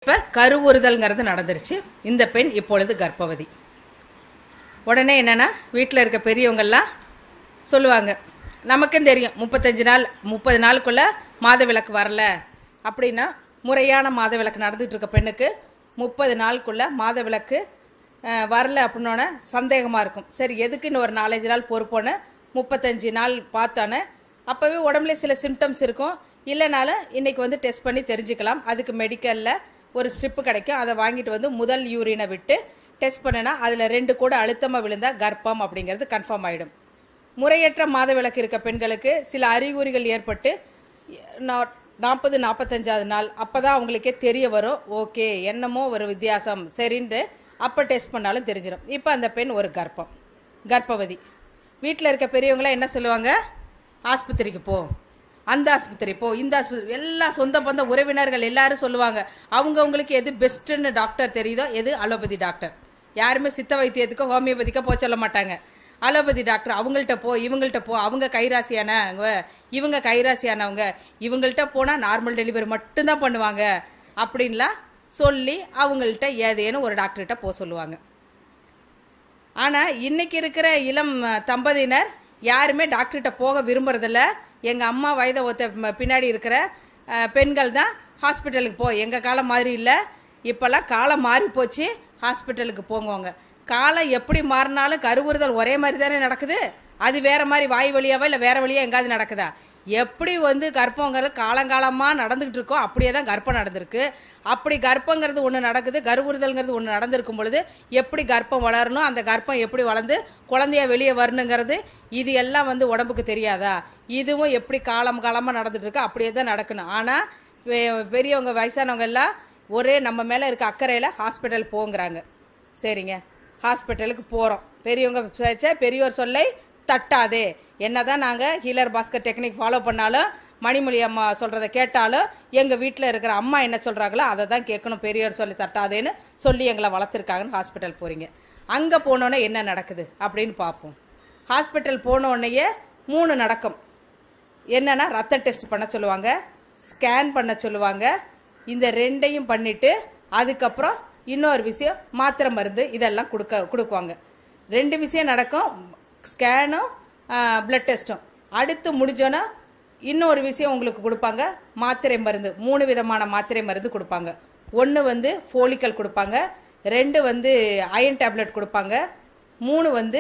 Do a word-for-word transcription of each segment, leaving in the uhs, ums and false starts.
இப்போ கருவுறுதல்ங்கிறது நடந்துருச்சு. இந்த பெண் இப்பொழுது கர்ப்பவதி. உடனே என்னென்னா வீட்டில் இருக்க பெரியவங்கள்லாம் சொல்லுவாங்க, நமக்கும் தெரியும் முப்பத்தஞ்சு நாள் முப்பது நாளுக்குள்ளே மாதவிலக்கு வரல அப்படின்னா, முறையான மாதவிலக்கு நடந்துகிட்டு இருக்க பெண்ணுக்கு முப்பது நாளுக்குள்ளே மாதவிலக்கு வரல அப்படின்னோடனே சந்தேகமாக இருக்கும். சரி, எதுக்கு இன்னும் ஒரு நாலஞ்சு நாள் பொறுப்போன்னு முப்பத்தஞ்சு நாள் பார்த்தானே அப்போவே உடம்புல சில சிம்டம்ஸ் இருக்கும். இல்லைனாலும் இன்றைக்கி வந்து டெஸ்ட் பண்ணி தெரிஞ்சுக்கலாம். அதுக்கு மெடிக்கலில் ஒரு ஸ்ட்ரிப்பு கிடைக்கும். அதை வாங்கிட்டு வந்து முதல் யூரினை விட்டு டெஸ்ட் பண்ணினா அதில் ரெண்டு கூட அழுத்தமாக விழுந்தால் கர்ப்பம் அப்படிங்கிறது கன்ஃபார்ம் ஆகிடும். முறையற்ற மாதவிலக்கு இருக்க பெண்களுக்கு சில அறிகுறிகள் ஏற்பட்டு நாற்பது நாற்பத்தஞ்சாவது நாள் அப்போ தான் அவங்களுக்கே தெரிய வரும், ஓகே என்னமோ ஒரு வித்தியாசம் சரின்ட்டு அப்போ டெஸ்ட் பண்ணாலும் தெரிஞ்சிடும். இப்போ அந்த பெண் ஒரு கர்ப்பம் கர்ப்பவதி. வீட்டில் இருக்க பெரியவங்களாம் என்ன சொல்லுவாங்க, ஆஸ்பத்திரிக்கு போ, அந்த ஆஸ்பத்திரி போ, இந்த ஆஸ்பத்திரி, எல்லா சொந்த பந்த உறவினர்கள் எல்லாரும் சொல்லுவாங்க. அவங்கவுங்களுக்கு எது பெஸ்ட்டுன்னு டாக்டர் தெரியுதோ, எது அலோபதி டாக்டர். யாருமே சித்த வைத்தியத்துக்கோ ஹோமியோபதிக்கோ போக சொல்ல மாட்டாங்க. அலோபதி டாக்டர் அவங்கள்ட்ட போ, இவங்கள்ட்ட போ, அவங்க கைராசியானவங்க, இவங்க கைராசியானவங்க, இவங்கள்ட்ட போனால் நார்மல் டெலிவரி மட்டும்தான் பண்ணுவாங்க அப்படின்லாம் சொல்லி அவங்கள்ட்ட ஏதேனும் ஒரு டாக்டர்கிட்ட போக சொல்லுவாங்க. ஆனால் இன்னைக்கு இருக்கிற இளம் தம்பதியினர் யாருமே டாக்டர்கிட்ட போக விரும்புறதில்ல. எங்கள் அம்மா வயதை ஒத்த பின்னாடி இருக்கிற பெண்கள் தான் ஹாஸ்பிட்டலுக்கு போ, எங்கள் காலம் மாதிரி இல்லை, இப்போல்லாம் காலம் மாறி போச்சு, ஹாஸ்பிட்டலுக்கு போங்குவாங்க. காலம் எப்படி மாறினாலும் கருவுறுதல் ஒரே மாதிரி தானே நடக்குது. அது வேற மாதிரி வாய் வழியாவோ இல்லை வேற வழியாக எங்காவது நடக்குதா? எப்படி வந்து கர்ப்பங்கிறது காலங்காலமாக நடந்துகிட்டு இருக்கோ அப்படியே தான் கர்ப்பம் நடந்திருக்கு. அப்படி கர்ப்பங்கிறது ஒன்று நடக்குது, கருவுறுதல்ங்கிறது ஒன்று நடந்திருக்கும் பொழுது எப்படி கர்ப்பம் வளரணும், அந்த கர்ப்பம் எப்படி வளர்ந்து குழந்தைய வெளியே வரணுங்கிறது இது எல்லாம் வந்து உடம்புக்கு தெரியாதா? இதுவும் எப்படி காலம் காலமாக நடந்துட்டு இருக்கு, அப்படியே தான் நடக்கணும். ஆனால் பெரியவங்க வயசானவங்க எல்லாம் ஒரே நம்ம மேலே இருக்க அக்கறையில் ஹாஸ்பிட்டல் போங்கிறாங்க. சரிங்க, ஹாஸ்பிட்டலுக்கு போகிறோம். பெரியவங்க பேச்ச பெரியோர் சொல்லை தட்டாதே. என்னதான் நாங்கள் ஹீலர் பாஸ்கர் டெக்னிக் ஃபாலோ பண்ணாலும், மணிமொழி அம்மா சொல்கிறத கேட்டாலும், எங்கள் வீட்டில் இருக்கிற அம்மா என்ன சொல்கிறாங்களோ அதை தான் கேட்கணும், பெரியோர் சொல்லி தட்டாதேன்னு சொல்லி எங்களை வளர்த்துருக்காங்கன்னு ஹாஸ்பிட்டல் போகிறீங்க. அங்கே போனோன்னே என்ன நடக்குது அப்படின்னு பார்ப்போம். ஹாஸ்பிட்டல் போனோடனேயே மூணு நடக்கும். என்னென்னா ரத்த டெஸ்ட் பண்ண சொல்லுவாங்க, ஸ்கேன் பண்ண சொல்லுவாங்க. இந்த ரெண்டையும் பண்ணிவிட்டு அதுக்கப்புறம் இன்னொரு விஷயம் மாத்திரை மருந்து இதெல்லாம் கொடுக்க கொடுக்குவாங்க. ரெண்டு விஷயம் நடக்கும், ஸ்கேனும் பிளட் டெஸ்ட்டும். அடுத்து முடிஞ்சோன்னா இன்னொரு விஷயம் உங்களுக்கு கொடுப்பாங்க, மாத்திரை மருந்து. மூணு விதமான மாத்திரை மருந்து கொடுப்பாங்க. ஒன்று வந்து ஃபோலிக்கல் கொடுப்பாங்க, ரெண்டு வந்து அயன் டேப்லெட் கொடுப்பாங்க, மூணு வந்து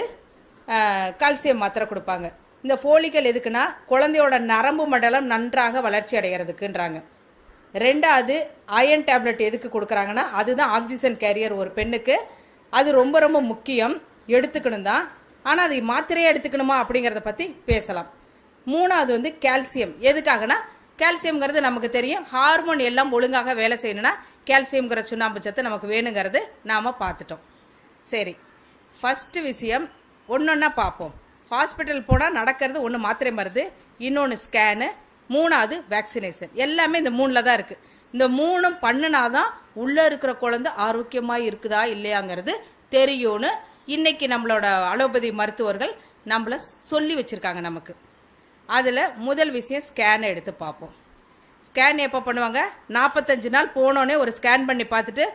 கால்சியம் மாத்திரை கொடுப்பாங்க. இந்த ஃபோலிக்கல் எதுக்குன்னா குழந்தையோட நரம்பு மண்டலம் நன்றாக வளர்ச்சி அடைகிறதுக்குன்றாங்க. ரெண்டாவது அயன் டேப்லெட் எதுக்கு கொடுக்குறாங்கன்னா அதுதான் ஆக்சிஜன் கேரியர் ஒரு பெண்ணுக்கு. அது ரொம்ப ரொம்ப முக்கியம், எடுத்துக்கணும் தான். ஆனால் அது மாத்திரையே எடுத்துக்கணுமா அப்படிங்கிறத பற்றி பேசலாம். மூணாவது வந்து கால்சியம். எதுக்காகனா கால்சியம்ங்கிறது நமக்கு தெரியும், ஹார்மோன் எல்லாம் ஒழுங்காக வேலை செய்யணும்னா கால்சியம்ங்கிற சுண்ணாம்பு சத்து நமக்கு வேணுங்கிறது நாம் பார்த்துட்டோம். சரி, ஃபஸ்ட்டு விஷயம் ஒன்று ஒன்றா பார்ப்போம். ஹாஸ்பிட்டல் போனால் நடக்கிறது ஒன்று மாத்திரை மருந்து, இன்னொன்று ஸ்கேனு, மூணாவது வேக்சினேஷன். எல்லாமே இந்த மூணில் தான் இருக்குது. இந்த மூணும் பண்ணினாதான் உள்ளே இருக்கிற குழந்தை ஆரோக்கியமாக இருக்குதா இல்லையாங்கிறது தெரியும்னு இன்னைக்கு நம்மளோட அலோபதி மருத்துவர்கள் நம்மளை சொல்லி வச்சுருக்காங்க நமக்கு. அதில் முதல் விஷயம் ஸ்கேனை எடுத்து பார்ப்போம். ஸ்கேன் எப்போ பண்ணுவாங்க, நாற்பத்தஞ்சு நாள் போனோடனே ஒரு ஸ்கேன் பண்ணி பார்த்துட்டு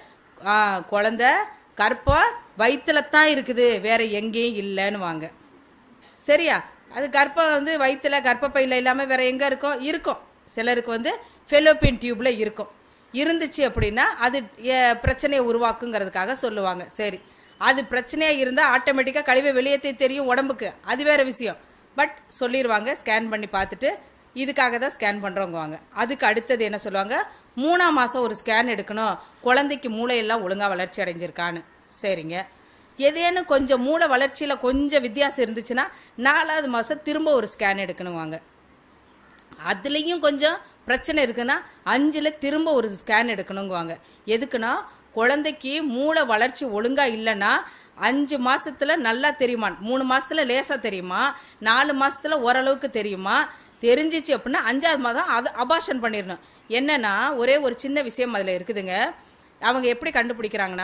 குழந்த கர்ப்பம் வயிற்றுல தான் இருக்குது, வேற எங்கேயும் இல்லைன்னு வாங்க. சரியா? அது கர்ப்பம் வந்து வயிற்றுல கர்ப்பப்பையில் இல்லாமல் வேற எங்கே இருக்கும் இருக்கும் சிலருக்கு வந்து ஃபெலோப்பியன் டியூப்பில் இருக்கும். இருந்துச்சு அப்படின்னா அது பிரச்சனையை உருவாக்குங்கிறதுக்காக சொல்லுவாங்க. சரி, அது பிரச்சனையாக இருந்தால் ஆட்டோமேட்டிக்காக கழிவை வெளியேற்றி தெரியும் உடம்புக்கு, அது வேறு விஷயம். பட் சொல்லிடுவாங்க ஸ்கேன் பண்ணி பார்த்துட்டு இதுக்காக தான் ஸ்கேன் பண்ணுறவங்க. அதுக்கு அடுத்தது என்ன சொல்லுவாங்க, மூணாம் மாதம் ஒரு ஸ்கேன் எடுக்கணும், குழந்தைக்கு மூளையெல்லாம் ஒழுங்காக வளர்ச்சி அடைஞ்சிருக்கான்னு. சரிங்க, ஏதேனும் கொஞ்சம் மூளை வளர்ச்சியில் கொஞ்சம் வித்தியாசம் இருந்துச்சுன்னா நாலாவது மாதம் திரும்ப ஒரு ஸ்கேன் எடுக்கணுவாங்க. அதுலேயும் கொஞ்சம் பிரச்சனை இருக்குன்னா அஞ்சில் திரும்ப ஒரு ஸ்கேன் எடுக்கணுங்குவாங்க. எதுக்குன்னா குழந்தைக்கு மூளை வளர்ச்சி ஒழுங்காக இல்லைன்னா அஞ்சு மாசத்துல நல்லா தெரியுமா, மூணு மாசத்துல லேசா தெரியுமா, நாலு மாசத்துல ஓரளவுக்கு தெரியுமா, தெரிஞ்சிச்சு அப்படின்னா அஞ்சாவது மாதம் அது அபார்ஷன் பண்ணிடணும். என்னன்னா ஒரே ஒரு சின்ன விஷயம் அதில் இருக்குதுங்க. அவங்க எப்படி கண்டுபிடிக்கிறாங்கன்னா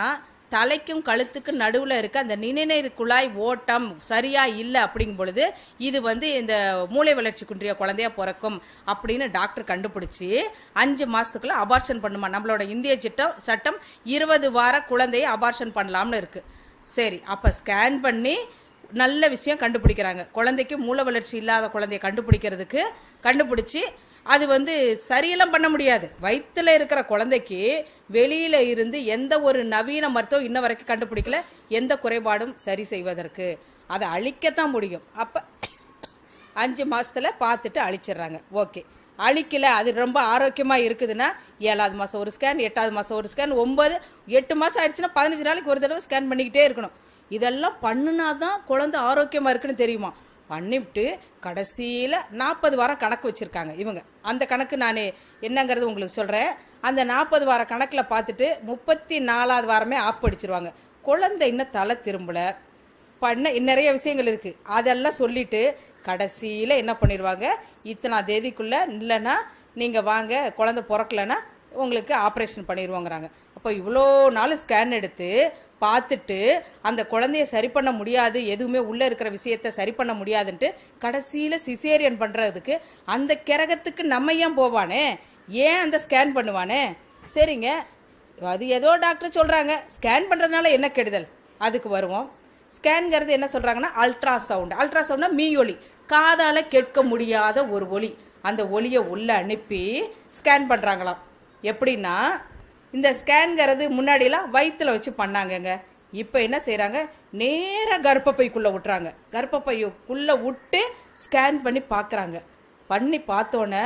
தலைக்கும் கழுத்துக்கு நடுவில் இருக்க அந்த நிணநீர் குழாய் ஓட்டம் சரியா இல்லை அப்படிங்கும் பொழுது இது வந்து இந்த மூளை வளர்ச்சி குன்றிய குழந்தையா பிறக்கும் அப்படின்னு டாக்டர் கண்டுபிடிச்சி அஞ்சு மாசத்துக்குள்ள அபார்ஷன் பண்ணுமா. நம்மளோட இந்திய சட்டம் சட்டம் இருபது வார குழந்தையை அபார்ஷன் பண்ணலாம்னு இருக்கு. சரி, அப்ப ஸ்கேன் பண்ணி நல்ல விஷயம் கண்டுபிடிக்கிறாங்க. குழந்தைக்கு மூளை வளர்ச்சி இல்லாத குழந்தைய கண்டுபிடிக்கிறதுக்கு கண்டுபிடிச்சி அது வந்து சரியெல்லாம் பண்ண முடியாது. வயிற்றுல இருக்கிற குழந்தைக்கு வெளியில இருந்து எந்த ஒரு நவீன மருத்துவம் இன்ன வரைக்கும் கண்டுபிடிக்கல எந்த குறைபாடும் சரி செய்வதற்கு. அதை அழிக்கத்தான் முடியும். அப்ப அஞ்சு மாசத்துல பார்த்துட்டு அழிச்சிடுறாங்க. ஓகே, அழிக்கல, அது ரொம்ப ஆரோக்கியமா இருக்குதுன்னா ஏழாவது மாசம் ஒரு ஸ்கேன், எட்டாவது மாசம் ஒரு ஸ்கேன், ஒன்பது எட்டு மாசம் ஆயிடுச்சுன்னா பதினஞ்சு நாளைக்கு ஒரு தடவை ஸ்கேன் பண்ணிக்கிட்டே இருக்கணும். இதெல்லாம் பண்ணுனாதான் குழந்தை ஆரோக்கியமா இருக்குன்னு தெரியுமா. பண்ணிவிட்டு கடைசியில் நாற்பது வாரம் கணக்கு வச்சுருக்காங்க இவங்க. அந்த கணக்கு நான் என்னங்கிறது உங்களுக்கு சொல்கிறேன். அந்த நாற்பது வார கணக்கில் பார்த்துட்டு முப்பத்தி நாலாவது வாரமே ஆப் அடிச்சிருவாங்க. குழந்தை இன்னும் தலை திரும்பல, பண்ண நிறைய விஷயங்கள் இருக்குது. அதெல்லாம் சொல்லிவிட்டு கடைசியில் என்ன பண்ணிடுவாங்க, இத்தனை தேதிக்குள்ளே இல்லைன்னா நீங்கள் வாங்க, குழந்தை பிறக்கலைன்னா உங்களுக்கு ஆப்ரேஷன் பண்ணிடுவோங்கிறாங்க. அப்போ இவ்வளோ நாள் ஸ்கேன் எடுத்து பார்த்துட்டு அந்த குழந்தைய சரி பண்ண முடியாது, எதுவுமே உள்ளே இருக்கிற விஷயத்த சரி பண்ண முடியாதுன்ட்டு கடைசியில் சிசேரியன் பண்ணுறதுக்கு அந்த கிரகத்துக்கு நம்ம ஏன் போவானே, ஏன் அந்த ஸ்கேன் பண்ணுவானே. சரிங்க, அது ஏதோ டாக்டர் சொல்கிறாங்க ஸ்கேன் பண்ணுறதுனால என்ன கெடுதல், அதுக்கு வருவோம். ஸ்கேன்கிறது என்ன சொல்கிறாங்கன்னா அல்ட்ராசவுண்ட். அல்ட்ராசவுண்ட்னா மீ ஒலி, காதால் கேட்க முடியாத ஒரு ஒலி. அந்த ஒலியை உள்ளே அனுப்பி ஸ்கேன் பண்ணுறாங்களாம். எப்படின்னா இந்த ஸ்கேன்கிறது முன்னாடிலாம் வயிற்றுல வச்சு பண்ணாங்கங்க. இப்போ என்ன செய்கிறாங்க, நேராக கர்ப்பப்பைக்குள்ளே விட்டுறாங்க. கர்ப்பப்பைக்குள்ளே விட்டு ஸ்கேன் பண்ணி பார்க்குறாங்க. பண்ணி பார்த்தோன்னே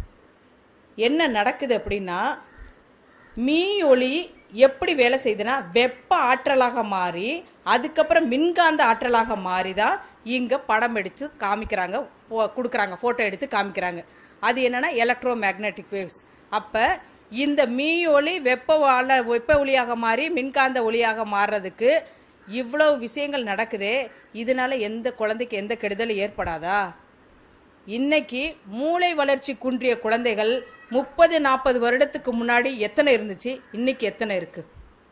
என்ன நடக்குது அப்படின்னா, மீ ஒளி எப்படி வேலை செய்யுதுன்னா வெப்ப ஆற்றலாக மாறி அதுக்கப்புறம் மின்காந்த ஆற்றலாக மாறி தான் இங்கே படம் எடுத்து காமிக்கிறாங்க, கொடுக்குறாங்க, ஃபோட்டோ எடுத்து காமிக்கிறாங்க. அது என்னென்னா எலக்ட்ரோ மேக்னெட்டிக் வேவ்ஸ். அப்போ இந்த மீ ஒளி வெப்ப வாழ வெப்ப ஒளியாக மாறி மின்காந்த ஒளியாக மாறுறதுக்கு இவ்வளவு விஷயங்கள் நடக்குதே, இதனால எந்த குழந்தைக்கு எந்த கெடுதலும் ஏற்படாதா? இன்னைக்கு மூளை வளர்ச்சி குன்றிய குழந்தைகள் முப்பது நாற்பது வருடத்துக்கு முன்னாடி எத்தனை இருந்துச்சு, இன்னைக்கு எத்தனை இருக்கு?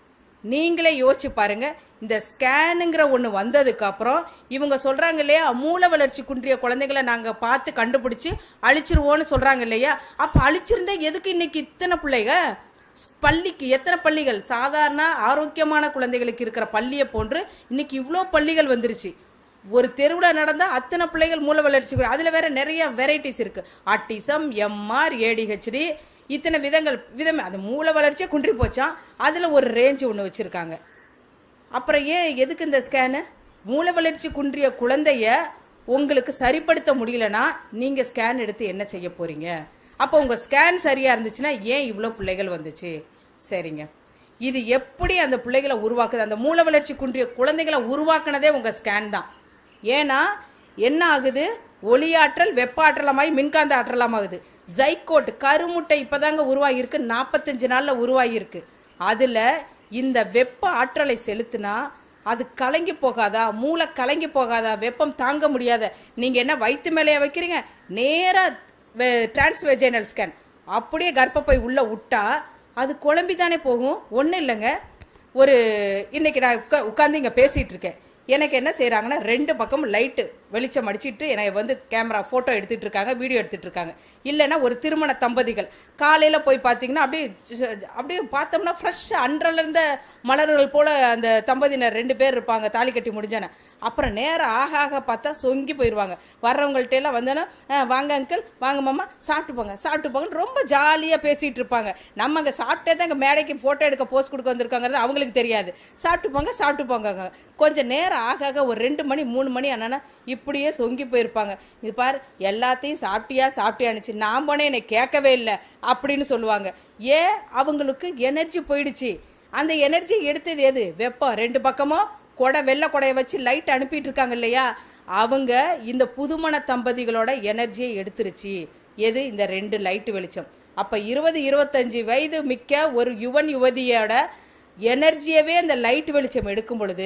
நீங்களே யோசிச்சு பாருங்க. இந்த ஸ்கேனுங்கிற ஒன்று வந்ததுக்கு அப்புறம் இவங்க சொல்றாங்க இல்லையா, மூளை வளர்ச்சி குன்றிய குழந்தைகளை நாங்க பார்த்து கண்டுபிடிச்சு அழிச்சிருவோம்னு சொல்றாங்க இல்லையா. அப்ப அழிச்சிருந்தா எதுக்கு இன்னைக்கு இத்தனை பிள்ளைங்க பள்ளிக்கு, எத்தனை பள்ளிகள் சாதாரண ஆரோக்கியமான குழந்தைகளுக்கு இருக்கிற பள்ளியை போன்று இன்னைக்கு இவ்வளோ பள்ளிகள் வந்துருச்சு. ஒரு தெருவில் நடந்தால் அத்தனை பிள்ளைகள் மூளை வளர்ச்சி, அதில் வேற நிறைய வெரைட்டிஸ் இருக்கு. ஆட்டிசம், எம்ஆர், ஏடிஹெச்டி, இத்தனை விதங்கள் விதமே. அது மூளை வளர்ச்சியே குன்றி போச்சான், அதில் ஒரு ரேஞ்சு ஒன்று வச்சுருக்காங்க. அப்புறம் ஏன் எதுக்கு இந்த ஸ்கேனு? மூளை வளர்ச்சி குன்றிய குழந்தைய உங்களுக்கு சரிப்படுத்த முடியலன்னா நீங்கள் ஸ்கேன் எடுத்து என்ன செய்ய போகிறீங்க? அப்போ உங்கள் ஸ்கேன் சரியாக இருந்துச்சுன்னா ஏன் இவ்வளோ பிள்ளைகள் வந்துச்சு? சரிங்க, இது எப்படி அந்த பிள்ளைகளை உருவாக்குது? அந்த மூளை வளர்ச்சி குன்றிய குழந்தைகளை உருவாக்குனதே உங்கள் ஸ்கேன் தான். ஏன்னா என்ன ஆகுது, ஒளியாற்றல் வெப்ப ஆற்றலமாகி மின்காந்த ஆற்றலமாகுது. ஜைகோட் கருமுட்டை இப்பதாங்க உருவாகிருக்கு, நாற்பத்தஞ்சு நாள்ல உருவாகிருக்கு. அதுல இந்த வெப்ப ஆற்றலை செலுத்தினா அது கலங்கி போகாதா, மூளை கலங்கி போகாதா, வெப்பம் தாங்க முடியாத நீங்க என்ன வயிற்று மேலேயே வைக்கிறீங்க, நேரா டிரான்ஸ்வெஜைனல் ஸ்கேன் அப்படியே கர்ப்பப்பை உள்ள விட்டா அது குழம்பி தானே போகும். ஒன்றும் இல்லைங்க, ஒரு இன்னைக்கு நான் உட்கா உட்காந்து இங்கே பேசிட்டு இருக்கேன். எனக்கு என்ன செய்கிறாங்கன்னா ரெண்டு பக்கம் லைட்டு வெளிச்சம் அடிச்சுட்டு என்னை வந்து கேமரா ஃபோட்டோ எடுத்துகிட்டு இருக்காங்க, வீடியோ எடுத்துகிட்டு இருக்காங்க. இல்லைன்னா ஒரு திருமண தம்பதிகள் காலையில் போய் பார்த்தீங்கன்னா அப்படியே அப்படியே பார்த்தோம்னா ஃப்ரெஷ்ஷாக அன்றலேருந்த மலர்கள் போல் அந்த தம்பதியினர் ரெண்டு பேர் இருப்பாங்க தாலி கட்டி முடிஞ்சானே. அப்புறம் நேரம் ஆக ஆக பார்த்தா சொங்கி போயிடுவாங்க. வர்றவங்கள்ட்ட எல்லாம் வந்தோன்னா வாங்க அங்கிள், வாங்க மாமா, சாப்பிட்டு போங்க சாப்பிட்டு போங்கன்னு ரொம்ப ஜாலியாக பேசிகிட்டு இருப்பாங்க. நம்ம அங்கே சாப்பிட்டே தான் இங்கே மேடைக்கு ஃபோட்டோ எடுக்க போஸ்ட் கொடுக்க வந்திருக்காங்கிறது அவங்களுக்கு தெரியாது. சாப்பிட்டு போங்க சாப்பிட்டு போங்க. கொஞ்சம் நேரம் ஆக ஆக ஒரு ரெண்டு மணி மூணு மணி ஆனா இப்படியே சொங்கி போயிருப்பாங்க. இது பாரு எல்லாத்தையும் சாப்பிட்டியா சாப்பிட்டியானுச்சு, நான் போனே என்னை கேட்கவே இல்லை அப்படின்னு சொல்லுவாங்க. ஏன்? அவங்களுக்கு எனர்ஜி போயிடுச்சு. அந்த எனர்ஜி எடுத்தது எது? வெப்பம். ரெண்டு பக்கமும் கொடை வெள்ளை கொடையை வச்சு லைட் அனுப்பிட்டு இருக்காங்க இல்லையா, அவங்க இந்த புதுமண தம்பதிகளோட எனர்ஜியை எடுத்துருச்சு. எது? இந்த ரெண்டு லைட்டு வெளிச்சம். அப்ப இருபது இருபத்தஞ்சு வயது மிக்க ஒரு யுவன் யுவதியோட எனர்ஜியவே அந்த லைட் வெளிச்சம் எடுக்கும் பொழுது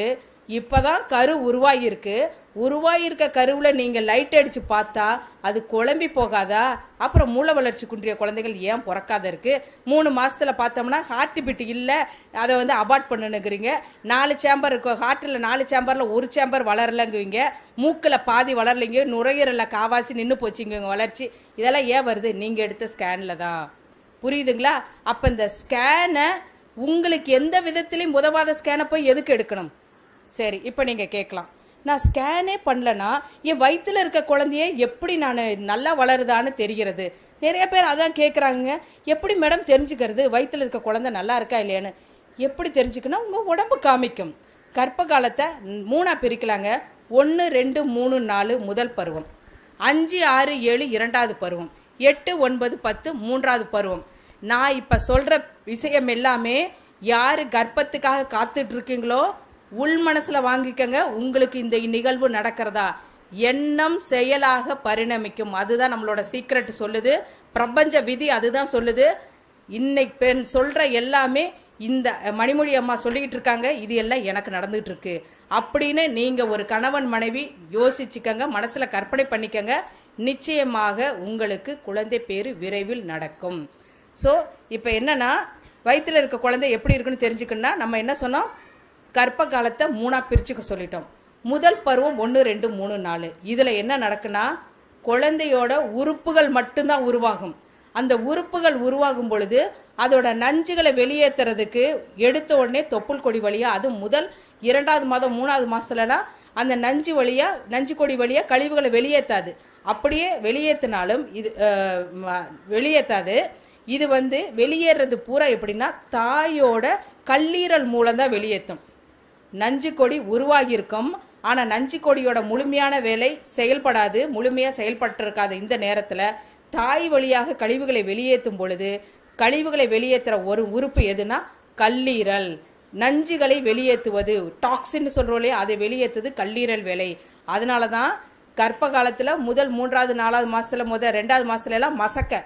இப்போதான் கரு உருவாகியிருக்கு. உருவாகியிருக்க கருவில் நீங்கள் லைட் அடித்து பார்த்தா அது குழம்பி போகாதா? அப்புறம் மூளை வளர்ச்சி குன்றிய குழந்தைகள் ஏன் பிறக்காத இருக்கு? மூணு மாதத்தில் பார்த்தோம்னா ஹார்ட் பீட் இல்லை, அதை வந்து அபார்ட் பண்ணுங்கிறீங்க. நாலு சேம்பர் இருக்கும், ஹார்ட்டில் நாலு சேம்பரில் ஒரு சேம்பர் வளரலைங்குவீங்க, மூக்கில் பாதி வளரலைங்க, நுரையீரலில் காவாசி நின்று போச்சுங்க வளர்ச்சி. இதெல்லாம் ஏன் வருது? நீங்கள் எடுத்த ஸ்கேனில் தான். புரியுதுங்களா? அப்போ இந்த ஸ்கேனை உங்களுக்கு எந்த விதத்திலையும் உதவாத ஸ்கேனை போய் எதுக்கு எடுக்கணும்? சரி, இப்போ நீங்கள் கேட்கலாம், நான் ஸ்கேனே பண்ணலன்னா என் வயிற்றில் இருக்க குழந்தைய எப்படி நான் நல்லா வளருதான்னு தெரிகிறது? நிறைய பேர் அதான் கேட்குறாங்க. எப்படி மேடம் தெரிஞ்சுக்கிறது வயிற்றில் இருக்க குழந்தை நல்லா இருக்கா இல்லையான்னு? எப்படி தெரிஞ்சுக்கணும்? உங்கள் உடம்பு காமிக்கும். கர்ப்ப காலத்தை மூணாக பிரிக்கலாங்க. ஒன்று ரெண்டு மூணு நாலு முதல் பருவம், அஞ்சு ஆறு ஏழு இரண்டாவது பருவம், எட்டு ஒன்பது பத்து மூன்றாவது பருவம். நான் இப்போ சொல்கிற விஷயம் எல்லாமே யார் கர்ப்பத்துக்காக காத்துட்டு இருக்கீங்களோ உள் மனசில் வாங்கிக்கங்க. உங்களுக்கு இந்த நிகழ்வு நடக்கிறதா? எண்ணம் செயலாக பரிணமிக்கும். அதுதான் நம்மளோட சீக்ரெட் சொல்லுது. பிரபஞ்ச விதி அதுதான் சொல்லுது. இன்னைக்கு பெண் சொல்கிற எல்லாமே இந்த மணிமொழி அம்மா சொல்லிக்கிட்டு இருக்காங்க, இது எல்லாம் எனக்கு நடந்துகிட்டு இருக்கு அப்படின்னு நீங்கள் ஒரு கணவன் மனைவி யோசிச்சுக்கங்க, மனசில் கற்பனை பண்ணிக்கங்க. நிச்சயமாக உங்களுக்கு குழந்தை பேரு விரைவில் நடக்கும். ஸோ இப்போ என்னன்னா, வயிற்றில் இருக்க குழந்தை எப்படி இருக்குன்னு தெரிஞ்சுக்கணும்னா நம்ம என்ன சொன்னோம்? கர்ப்ப காலத்தை மூணாக பிரிச்சுக்க சொல்லிட்டோம். முதல் பருவம் ஒன்று ரெண்டு மூணு நாலு. இதில் என்ன நடக்குன்னா, குழந்தையோட உறுப்புகள் மட்டும்தான் உருவாகும். அந்த உறுப்புகள் உருவாகும் பொழுது அதோட நஞ்சுகளை வெளியேற்றுறதுக்கு எடுத்த உடனே தொப்புள் கொடி வழியாக, அது முதல் இரண்டாவது மாதம் மூணாவது மாதத்துலலாம் அந்த நஞ்சு வழியாக நஞ்சு கொடி வழியாக கழிவுகளை வெளியேற்றாது. அப்படியே வெளியேற்றினாலும் இது வெளியேற்றாது. இது வந்து வெளியேறது பூரா எப்படின்னா தாயோட கல்லீரல் மூலம்தான் வெளியேற்றும். நஞ்சு கொடி உருவாகியிருக்கும், ஆனால் நஞ்சு கொடியோட முழுமையான வேலை செயல்படாது, முழுமையாக செயல்பட்டிருக்காது. இந்த நேரத்தில் தாய் வழியாக கழிவுகளை வெளியேற்றும் பொழுது கழிவுகளை வெளியேற்றுற ஒரு உறுப்பு எதுனா கல்லீரல். நஞ்சுகளை வெளியேற்றுவது, டாக்ஸின்னு சொல்கிறோம் இல்லையா, அதை வெளியேற்றுது கல்லீரல் வேலை. அதனால தான் கர்ப்ப காலத்தில் முதல் மூன்றாவது நாலாவது மாதத்தில் முதல் ரெண்டாவது மாதத்துல எல்லாம் மசக்க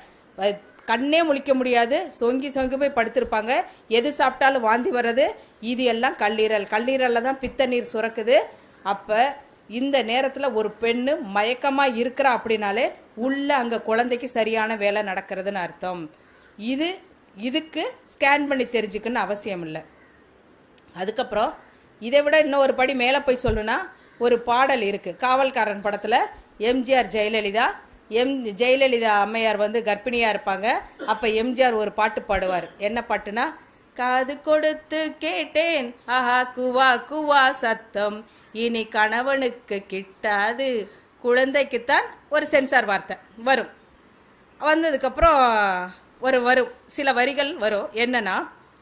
கண்ணே முழிக்க முடியாது, சொங்கி சொங்கி போய் படுத்திருப்பாங்க. எது சாப்பிட்டாலும் வாந்தி வர்றது, இது எல்லாம் கல்லீரல். கல்லீரலில் தான் பித்த நீர் சுரக்குது. அப்போ இந்த நேரத்தில் ஒரு பெண்ணு மயக்கமாக இருக்கிறா அப்படின்னாலே உள்ள அங்கே குழந்தைக்கு சரியான வேலை நடக்கிறதுன்னு அர்த்தம். இது இதுக்கு ஸ்கேன் பண்ணி தெரிஞ்சுக்குன்னு அவசியம் இல்லை. அதுக்கப்புறம் இதை விட இன்னும் ஒரு படி மேலே போய் சொல்லுன்னா, ஒரு பாடல் இருக்குது. காவல்காரன் படத்தில் எம்ஜிஆர் ஜெயலலிதா எம் ஜெயலலிதா அம்மையார் வந்து கர்ப்பிணியாக இருப்பாங்க. அப்போ எம்ஜிஆர் ஒரு பாட்டு பாடுவார். என்ன பாட்டுனா, காது கொடுத்து கேட்டேன் ஆஹா குவா குவா சத்தம், இனி கணவனுக்கு கிட்டாது குழந்தைக்குத்தான் ஒரு சென்சார் வார்த்தை வரும். வந்ததுக்கப்புறம் ஒரு வரும் சில வரிகள் வரும். என்னன்னா,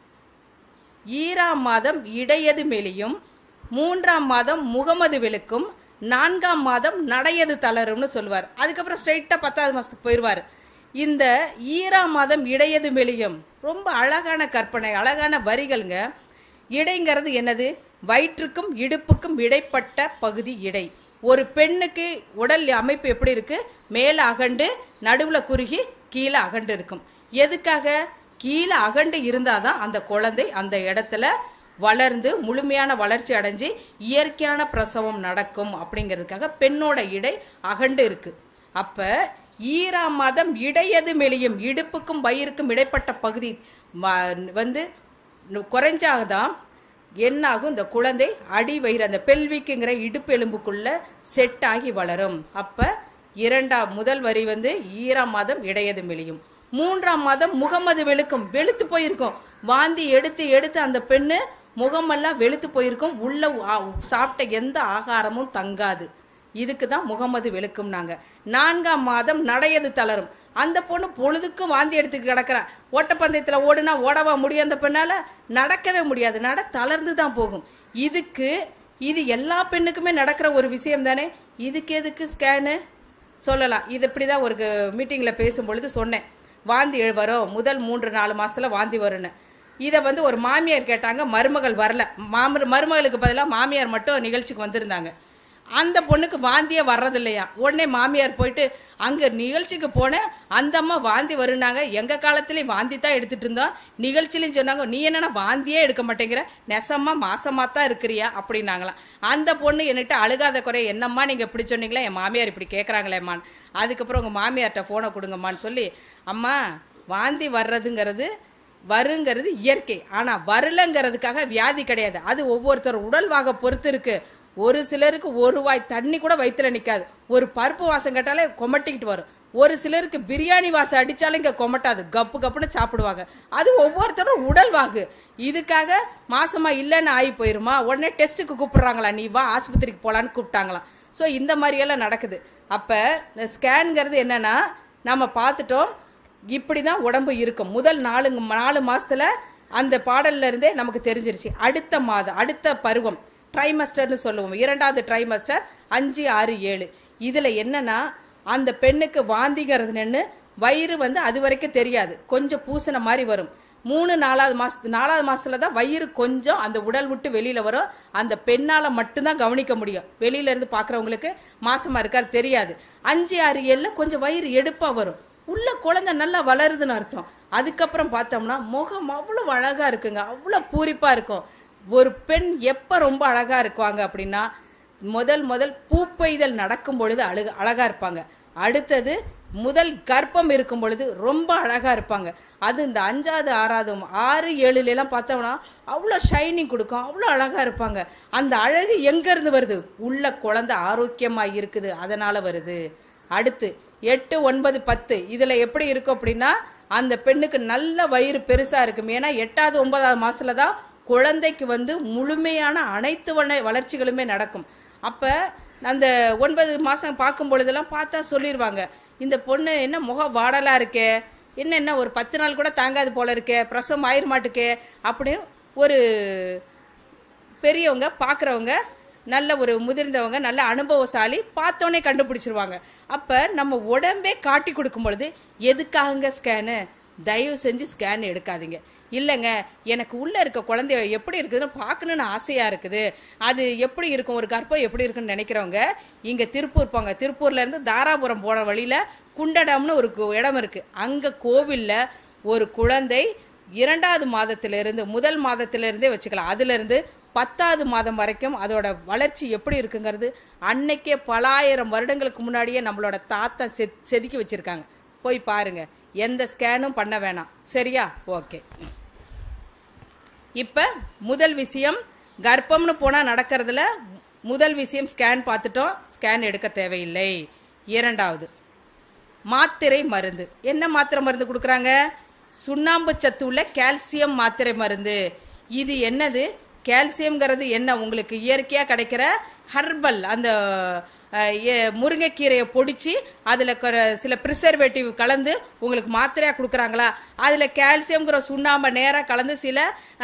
ஈராம் மாதம் இடையது மெலியும், மூன்றாம் மாதம் முகமது விழுக்கும், நான்காம் மாதம் நடையது தளரும்னு சொல்லுவார். அதுக்கப்புறம் ஸ்ட்ரெயிட்டாக பத்தாவது மாதத்துக்கு போயிடுவார். இந்த ஈராம் மாதம் இடையது மெலியும் ரொம்ப அழகான கற்பனை, அழகான வரிகள்ங்க. இடைங்கிறது என்னது? வயிற்றுக்கும் இடுப்புக்கும் இடைப்பட்ட பகுதி இடை. ஒரு பெண்ணுக்கு உடல் அமைப்பு எப்படி இருக்கு? மேலே அகண்டு நடுவில் குறுகி கீழே அகண்டு இருக்கும். எதுக்காக? கீழே அகண்டு இருந்தாதான் அந்த குழந்தை அந்த இடத்துல வளர்ந்து முழுமையான வளர்ச்சி அடைஞ்சு இயற்கையான பிரசவம் நடக்கும். அப்படிங்கிறதுக்காக பெண்ணோட இடை அகண்டு இருக்கு. அப்ப ஈராம் மாதம் இடையது மெலியும், இடுப்புக்கும் வயிறுக்கும் இடைப்பட்ட பகுதி வந்து குறைஞ்சாதான் என்ன ஆகும்? இந்த குழந்தை அடி வயிறு அந்த பெல்விக்குங்கிற இடுப்பு எலும்புக்குள்ள செட் ஆகி வளரும். அப்ப இரண்டாம் முதல் வரி வந்து ஈராம் மாதம் இடையது மெலியும், மூன்றாம் மாதம் முகமது வெளுக்கும், வெளுத்து போயிருக்கும். வாந்தி எடுத்து எடுத்து அந்த பெண்ணு முகமெல்லாம் வெளுத்து போயிருக்கும். உள்ள சாப்பிட்ட எந்த ஆகாரமும் தங்காது. இதுக்கு தான் முகமது வெளுக்கும்னாங்க. நான்காம் மாதம் நடையது தளரும். அந்த பொண்ணு பொழுதுக்கும் வாந்தி எடுத்து கிடக்கிறா. ஓட்டப்பந்தயத்தில் ஓடுனா ஓடவா முடியும்? அந்த பெண்ணால நடக்கவே முடியாது, நட தளர்ந்து தான் போகும். இதுக்கு இது எல்லா பெண்ணுக்குமே நடக்கிற ஒரு விஷயம் தானே. இதுக்கு எதுக்கு ஸ்கேனு சொல்லலாம். இது இப்படி தான் ஒரு மீட்டிங்கில் பேசும்பொழுது சொன்னேன். வாந்தி வரும், முதல் மூன்று நாலு மாசத்துல வாந்தி வரும்னு. இதை வந்து ஒரு மாமியார் கேட்டாங்க, மருமகள் வரல. மாம மருமகளுக்கு பதிலாக மாமியார் மட்டும் நிகழ்ச்சிக்கு வந்திருந்தாங்க. அந்த பொண்ணுக்கு வாந்தியே வர்றது இல்லையா. உடனே மாமியார் போயிட்டு அங்க நிகழ்ச்சிக்கு போனேன், அந்த அம்மா வாந்தி வருனாங்க, எங்க காலத்திலயும் வாந்தி தான் எடுத்துட்டு இருந்தோம், நிகழ்ச்சியிலும் சொன்னாங்க நீ என்னன்னா வாந்தியே எடுக்க மாட்டேங்கிற, நெசமா மாசமா தான் இருக்கிறியா அப்படின்னாங்களாம். அந்த பொண்ணு என்கிட்ட அழுகாத குறை, என்னம்மா நீங்க இப்படி சொன்னீங்களா, என் மாமியார் இப்படி கேட்கறாங்களேம்மான்னு. அதுக்கப்புறம் உங்க மாமியார்கிட்ட போனை கொடுங்கம்மான்னு சொல்லி, அம்மா வாந்தி வர்றதுங்கிறது வருங்கிறது இயற்கை, ஆனா வரலங்கிறதுக்காக வியாதி கிடையாது. அது ஒவ்வொருத்தர் உடல்வாக பொறுத்து இருக்கு. ஒரு சிலருக்கு ஒரு வாய் தண்ணி கூட வயிற்றுல நிக்காது, ஒரு பருப்பு வாசம் கேட்டாலே கொமட்டிக்கிட்டு வரும். ஒரு சிலருக்கு பிரியாணி வாசம் அடிச்சாலும் இங்க கொமட்டாது, கப்பு கப்புன்னு சாப்பிடுவாங்க. அது ஒவ்வொருத்தரும் உடல்வாகு. இதுக்காக மாசமா இல்லைன்னு ஆகி போயிருமா, உடனே டெஸ்ட்டுக்கு கூப்பிடுறாங்களா, நீ வா ஆஸ்பத்திரிக்கு போலான்னு கூப்பிட்டாங்களாம். ஸோ இந்த மாதிரியெல்லாம் நடக்குது. அப்ப இந்த ஸ்கேன்ங்கிறது என்னன்னா, நம்ம பார்த்துட்டோம் இப்படிதான் உடம்பு இருக்கும். முதல் நாலு நாலு மாசத்துல அந்த பாடல்ல இருந்தே நமக்கு தெரிஞ்சிருச்சு. அடுத்த மாதம் அடுத்த பருவம் ட்ரைமஸ்டர்னு சொல்லுவோம், இரண்டாவது ட்ரைமஸ்டர் அஞ்சு ஆறு ஏழு. இதுல என்னன்னா அந்த பெண்ணுக்கு வாந்திங்கிறது நின்று வயிறு வந்து அது வரைக்கும் தெரியாது, கொஞ்சம் பூசின மாதிரி வரும். மூணு நாலாவது மாசத்து நாலாவது மாசத்துல தான் வயிறு கொஞ்சம் அந்த உடல் விட்டு வெளியில வரும். அந்த பெண்ணால மட்டும்தான் கவனிக்க முடியும், வெளியில இருந்து பாக்குறவங்களுக்கு மாசமா இருக்காது தெரியாது. அஞ்சு ஆறு ஏழுல கொஞ்சம் வயிறு எடுப்பா வரும், உள்ள குழந்தை நல்லா வளருதுன்னு அர்த்தம். அதுக்கப்புறம் பார்த்தோம்னா முகம் அவ்வளவு அழகா இருக்குங்க, அவ்வளவு பூரிப்பா இருக்கும். ஒரு பெண் எப்ப ரொம்ப அழகா இருக்குவாங்க அப்படின்னா, முதல் முதல் பூப்பெய்தல் நடக்கும் பொழுது அழகு அழகா இருப்பாங்க. அடுத்தது முதல் கர்ப்பம் இருக்கும் பொழுது ரொம்ப அழகா இருப்பாங்க. அது இந்த அஞ்சாவது ஆறாவது ஆறு ஏழுல எல்லாம் பார்த்தோம்னா அவ்வளோ ஷைனிங் கொடுக்கும், அவ்வளோ அழகா இருப்பாங்க. அந்த அழகு எங்க இருந்து வருது, உள்ள குழந்தை ஆரோக்கியமா இருக்குது அதனால வருது. அடுத்து எட்டு ஒன்பது பத்து இதுல எப்படி இருக்கும் அப்படின்னா, அந்த பெண்ணுக்கு நல்ல வயிறு பெருசா இருக்கும். ஏன்னா எட்டாவது ஒன்பதாவது மாசத்துலதான் குழந்தைக்கு வந்து முழுமையான அனைத்து வளர்ச்சிகளுமே நடக்கும். அப்ப அந்த ஒன்பது மாசம் பார்க்கும் பொழுதெல்லாம் பார்த்தா சொல்லிடுவாங்க, இந்த பொண்ணு என்ன முகம் வாடலா இருக்கே, என்ன என்ன ஒரு பத்து நாள் கூட தாங்காது போல இருக்கே, பிரசவம் ஆயிர மாட்டுக்கே அப்படின்னு ஒரு பெரியவங்க பாக்குறவங்க, நல்ல ஒரு முதிர்ந்தவங்க, நல்ல அனுபவசாலி பார்த்தோன்னே கண்டுபிடிச்சிருவாங்க. அப்ப நம்ம உடம்பே காட்டி கொடுக்கும் பொழுது எதுக்காகங்க ஸ்கேனு, தயவு செஞ்சு ஸ்கேன் எடுக்காதீங்க. இல்லைங்க எனக்கு உள்ள இருக்க குழந்தைய எப்படி இருக்குதுன்னு பார்க்கணுன்னு ஆசையா இருக்குது, அது எப்படி இருக்கும் ஒரு கர்ப்பம் எப்படி இருக்குன்னு நினைக்கிறவங்க இங்க திருப்பூர் போங்க. திருப்பூர்ல இருந்து தாராபுரம் போற வழியில குண்டடம்னு ஒரு இடம் இருக்கு. அங்க கோவில்ல ஒரு குழந்தை இரண்டாவது மாதத்திலிருந்து முதல் மாதத்திலிருந்தே வச்சுக்கலாம், அதுல இருந்து பத்தாவது மாதம் வரைக்கும் அதோட வளர்ச்சி எப்படி இருக்குங்கிறது அன்னைக்கே பலாயிரம் வருடங்களுக்கு முன்னாடியே நம்மளோட தாத்தா செ செதுக்கி வச்சிருக்காங்க. போய் பாருங்க, எந்த ஸ்கேனும் பண்ண வேணாம். சரியா? ஓகே. இப்ப முதல் விஷயம் கர்ப்பம்னு போனா நடக்கிறதுல முதல் விஷயம் ஸ்கேன் பார்த்துட்டோம், ஸ்கேன் எடுக்க தேவையில்லை. இரண்டாவது மாத்திரை மருந்து. என்ன மாத்திரை மருந்து கொடுக்குறாங்க? சுண்ணாம்பு சத்து உள்ள கால்சியம் மாத்திரை மருந்து. இது என்னது? கால்சியம்ங்கிறது என்ன? உங்களுக்கு இயற்கையா கிடைக்கிற ஹர்பல் அந்த முருங்கைக்கீரையை பொடிச்சு அதுல சில ப்ரிசர்வேட்டிவ் கலந்து உங்களுக்கு மாத்திரையா கொடுக்குறாங்களா? அதுல கால்சியம்ங்கிற சுண்ணாம்பை நேரா கலந்து சில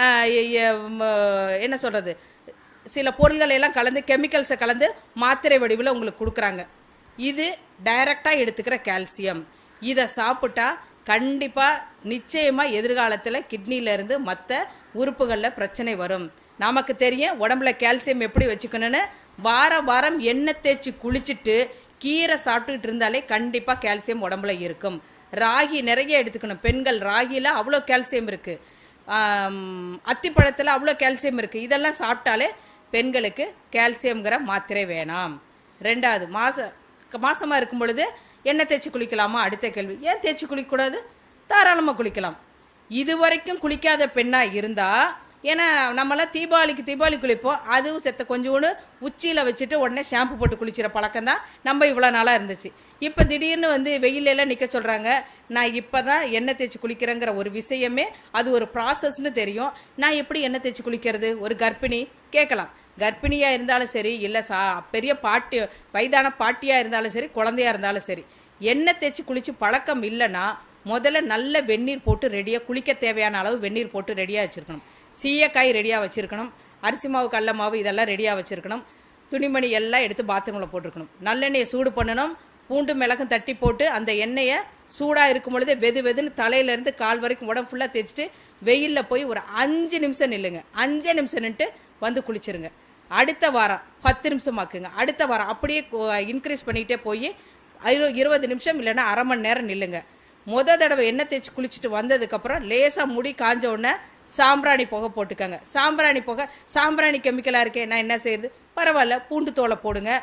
என்ன சொல்றது சில பொருள்களை எல்லாம் கலந்து கெமிக்கல்ஸை கலந்து மாத்திரை வடிவில் உங்களுக்கு கொடுக்குறாங்க. இது டைரக்டா எடுத்துக்கிற கால்சியம். இதை சாப்பிட்டா கண்டிப்பா நிச்சயமா எதிர்காலத்துல கிட்னில இருந்து மற்ற உறுப்புகள்ல பிரச்சனை வரும். நமக்கு தெரியும் உடம்புல கால்சியம் எப்படி வச்சுக்கணும்னு. வார வாரம் எண்ணெய் தேய்ச்சி குளிச்சுட்டு கீரை சாப்பிட்டுட்டு இருந்தாலே கண்டிப்பா கால்சியம் உடம்புல இருக்கும். ராகி நிறைய எடுத்துக்கணும் பெண்கள், ராகில அவ்வளோ கால்சியம் இருக்கு, அத்திப்பழத்துல அவ்வளோ கால்சியம் இருக்கு. இதெல்லாம் சாப்பிட்டாலே பெண்களுக்கு கால்சியம்ங்கிற மாத்திரை வேணாம். ரெண்டாவது மாச மாசமா இருக்கும் பொழுது எண்ணெய் தேய்ச்சி குளிக்கலாமா? அடுத்த கேள்வி. ஏன் தேய்ச்சி குளிக்க கூடாது? தாராளமா குளிக்கலாம். இதுவரைக்கும் குளிக்காத பெண்ணா இருந்தா, ஏன்னா நம்மளாம் தீபாவளிக்கு தீபாவளி குளிப்போம், அதுவும் செத்த கொஞ்சோண்டு உச்சியில வச்சுட்டு உடனே ஷாம்பு போட்டு குளிக்கிற பழக்கம் தான் நம்ம இவ்வளவு நாளா இருந்துச்சு. இப்ப திடீர்னு வந்து வெயில எல்லாம் நிக்க சொல்றாங்க. நான் இப்பதான் எண்ணெய் தேய்ச்சி குளிக்கிறேங்கிற ஒரு விஷயமே அது ஒரு ப்ராசஸ்ன்னு தெரியும். நான் எப்படி எண்ணெய் தேய்ச்சி குளிக்கிறது? ஒரு கர்ப்பிணி கேட்கலாம். கர்ப்பிணியா இருந்தாலும் சரி, இல்ல சா பெரிய பாட்டி வயதான பாட்டியா இருந்தாலும் சரி, குழந்தையா இருந்தாலும் சரி, எண்ணெய் தேய்ச்சி குளிச்சு பழக்கம் இல்லைன்னா முதல்ல நல்ல வெந்நீர் போட்டு ரெடியா, குளிக்க தேவையான அளவு வெந்நீர் போட்டு ரெடியா வச்சிருக்கணும். சீயக்காய் ரெடியா வச்சிருக்கணும், அரிசி மாவு கடல மாவு இதெல்லாம் ரெடியா வச்சிருக்கணும், துணிமணி எல்லாம் எடுத்து பாத்ரூம்ல போட்டுருக்கணும். நல்லெண்ணெயை சூடு பண்ணணும், பூண்டு மிளகும் தட்டி போட்டு அந்த எண்ணெயை சூடா இருக்கும் பொழுதே வெது வெதுன்னு தலையில இருந்து கால் வரைக்கும் உடம்பு ஃபுல்லா தேய்ச்சிட்டு வெயில்ல போய் ஒரு அஞ்சு நிமிஷம் நில்லுங்க. அஞ்சு நிமிஷம் நின்று வந்து குளிச்சிருங்க. அடுத்த வாரம் பத்து நிமிஷம் ஆக்குங்க. அடுத்த வாரம் அப்படியே இன்க்ரீஸ் பண்ணிகிட்டே போய் இருபது நிமிஷம் இல்லைன்னா அரை மணி நேரம் நில்லுங்க. முத தடவை எண்ணெய் தேய்ச்சி குளிச்சுட்டு வந்ததுக்கப்புறம் லேசாக முடி காஞ்ச உடனே சாம்பிராணி புகை போட்டுக்கங்க. சாம்பிராணி புகை சாம்பிராணி கெமிக்கலாக இருக்கே, நான் என்ன செய்யுது, பரவாயில்ல, பூண்டு தோலை போடுங்க,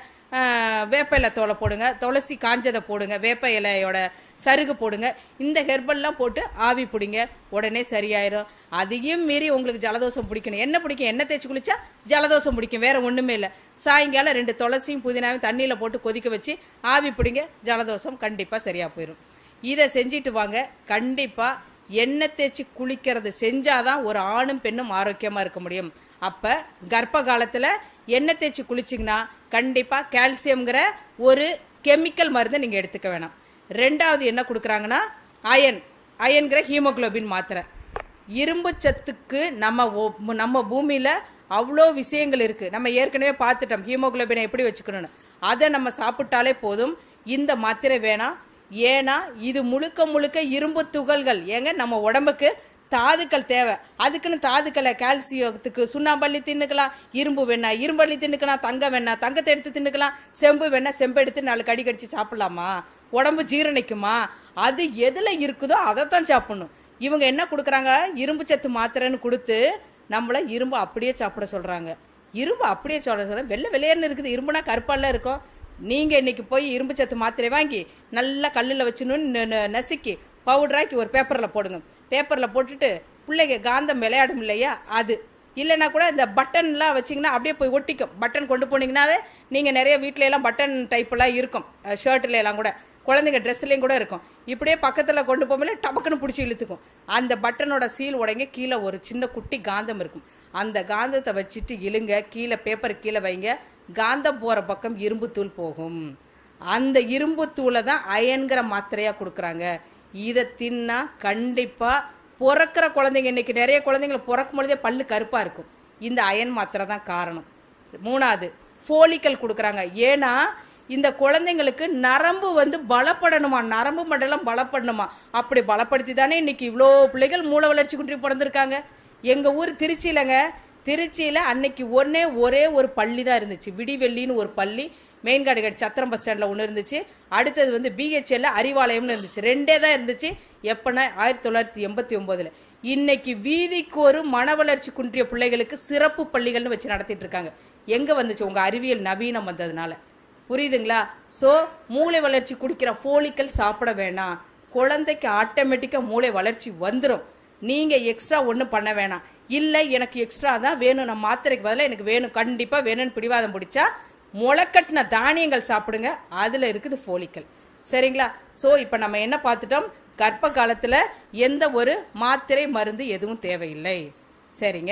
வேப்ப இலை தோலை போடுங்க, துளசி காஞ்சதை போடுங்க, வேப்ப இலையோட சருகு போடுங்க. இந்த ஹெர்பல்லாம் போட்டு ஆவி பிடிங்க, உடனே சரியாயிரும். அதையும் மீறி உங்களுக்கு ஜலதோஷம் பிடிக்கணும், என்ன பிடிக்கும், எண்ணெய் தேய்ச்சி குளிச்சா ஜலதோஷம் பிடிக்கும், வேற ஒன்றுமே இல்லை. சாயங்காலம் ரெண்டு துளசியும் புதினாவையும் தண்ணியில் போட்டு கொதிக்க வச்சு ஆவி பிடிங்க, ஜலதோஷம் கண்டிப்பாக சரியாக போயிடும். இதை செஞ்சுட்டு வாங்க. கண்டிப்பாக எண்ணெய் தேய்ச்சி குளிக்கிறது செஞ்சாதான் ஒரு ஆணும் பெண்ணும் ஆரோக்கியமாக இருக்க முடியும். அப்போ கர்ப்ப காலத்தில் எண்ணெய் தேய்ச்சி குளிச்சிங்கன்னா கண்டிப்பாக கால்சியம்ங்கிற ஒரு கெமிக்கல் மருந்தை நீங்கள் எடுத்துக்க வேணாம். ரெண்டாவது என்ன கொடுக்குறாங்கன்னா அயன், அயன்கிற ஹீமோகுளோபின் மாத்திரை. இரும்பு சத்துக்கு நம்ம நம்ம பூமியில் அவ்வளோ விஷயங்கள் இருக்குது, நம்ம ஏற்கனவே பார்த்துட்டோம் ஹீமோகுளோபினை எப்படி வச்சுக்கணும்னு. அதை நம்ம சாப்பிட்டாலே போதும். இந்த மாத்திரை வேணாம். ஏன்னா இது முழுக்க முழுக்க இரும்பு துகள்கள். ஏங்க நம்ம உடம்புக்கு தாதுக்கள் தேவை, அதுக்குன்னு தாதுக்களை கால்சியத்துக்கு சுண்ணாம்பள்ளி தின்னுக்கலாம், இரும்பு வேணா இரும்பள்ளி தின்னுக்கலாம், தங்கம் வேணா தங்கத்தை எடுத்து தின்னுக்கலாம், செம்பு வேணா செம்பு எடுத்து நாலு கடி கடிச்சு சாப்பிடலாமா? உடம்பு ஜீரணிக்குமா? அது எதுல இருக்குதோ அதைத்தான் சாப்பிடணும். இவங்க என்ன கொடுக்குறாங்க, இரும்பு சத்து மாத்திரைன்னு கொடுத்து நம்மள இரும்பு அப்படியே சாப்பிட சொல்றாங்க. இரும்பு அப்படியே சொல்ற சொல்ற வெள்ளை வெளியேன்னு இருக்குது, இரும்புனா கருப்பால இருக்கும். நீங்க இன்னைக்கு போய் இரும்பு சத்து மாத்திரை வாங்கி நல்லா கல்லில் வச்சுன்னு நசுக்கி பவுடராக்கி ஒரு பேப்பரில் போடுங்க. பேப்பரில் போட்டுட்டு பிள்ளைங்க காந்தம் விளையாடும் இல்லையா, அது இல்லைன்னா கூட இந்த பட்டன்லாம் வச்சிங்கன்னா அப்படியே போய் ஒட்டிக்கும். பட்டன் கொண்டு போனீங்கன்னாவே நீங்கள் நிறைய வீட்டில எல்லாம் பட்டன் டைப்லாம் இருக்கும், ஷர்ட்ல எல்லாம் கூட, குழந்தைங்க ட்ரெஸ்லேயும் கூட இருக்கும். இப்படியே பக்கத்தில் கொண்டு போகும்போது டபக்குன்னு பிடிச்சி இழுத்துக்கும். அந்த பட்டனோட சீல் உடைங்க கீழே ஒரு சின்ன குட்டி காந்தம் இருக்கும். அந்த காந்தத்தை வச்சுட்டு இழுங்க, கீழே பேப்பர் கீழே வைங்க, காந்தம் போகிற பக்கம் இரும்பு தூள் போகும். அந்த இரும்பு தூளை தான் அயன்கிற மாத்திரையாக கொடுக்குறாங்க. இதை தின்னா கண்டிப்பாக பிறக்கிற குழந்தைங்க, இன்னைக்கு நிறைய குழந்தைங்களை பிறக்கும் பொழுதே பல்லு கருப்பாக இருக்கும், இந்த அயன் மாத்திரை தான் காரணம். மூணாவது ஃபோலிக்கல் கொடுக்குறாங்க. ஏன்னா இந்த குழந்தைங்களுக்கு நரம்பு வந்து பலப்படணுமா, நரம்பு மண்டலம் பலப்படணுமா. அப்படி பலப்படுத்தி தானே இன்னைக்கு இவ்வளோ பிள்ளைகள் மூளை வளர்ச்சி குன்றி பிறந்திருக்காங்க. எங்கள் ஊர் திருச்சியிலங்க, திருச்சியில் அன்னைக்கு ஒன்னே ஒரே ஒரு பள்ளி தான் இருந்துச்சு, விடிவெள்ளின்னு ஒரு பள்ளி. மெயின்காடு கட் சத்திரம் பஸ் ஸ்டாண்டில் ஒன்று இருந்துச்சு, அடுத்தது வந்து பிஹெச்எல்ல அறிவாலயம்னு இருந்துச்சு. ரெண்டே தான் இருந்துச்சு. எப்போனா ஆயிரத்தி தொள்ளாயிரத்தி எண்பத்தி ஒம்போதில். இன்னைக்கு வீதிக்கு ஒரு மன வளர்ச்சி குன்றிய பிள்ளைகளுக்கு சிறப்பு பள்ளிகள்னு வச்சு நடத்திட்டு இருக்காங்க. எங்கே வந்துச்சு? உங்கள் அறிவியல் நவீனம் வந்ததுனால. புரியுதுங்களா? ஸோ மூளை வளர்ச்சி குடிக்கிற ஃபோலிக்கல் சாப்பிட வேணாம். குழந்தைக்கு ஆட்டோமேட்டிக்காக மூளை வளர்ச்சி வந்துடும். நீங்கள் எக்ஸ்ட்ரா ஒன்றும் பண்ண வேணாம். இல்லை எனக்கு எக்ஸ்ட்ரா தான் வேணும், நான் மாத்திரைக்கு பதிலாக எனக்கு வேணும், கண்டிப்பாக வேணும்னு பிடிவாதம் பிடிச்சா முளைக்கட்டின தானியங்கள் சாப்பிடுங்க, அதில் இருக்குது ஃபோலிக்கல். சரிங்களா? ஸோ இப்போ நம்ம என்ன பார்த்துட்டோம், கர்ப்ப காலத்தில் எந்த ஒரு மாத்திரை மருந்து எதுவும் தேவையில்லை. சரிங்க,